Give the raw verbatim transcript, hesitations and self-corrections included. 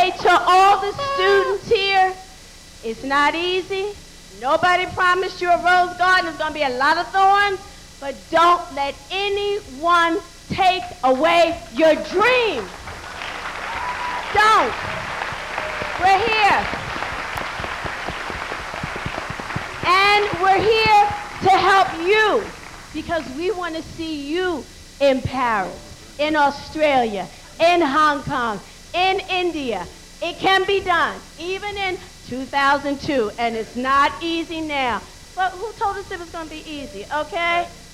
say to all the students here, it's not easy. Nobody promised you a rose garden. There's going to be a lot of thorns. But don't let anyone take away your dream. Don't. We're here. And we're here to help you because we want to see you in Paris, in Australia, in Hong Kong, in India. It can be done, even in two thousand two, and it's not easy now. But who told us it was going to be easy, okay?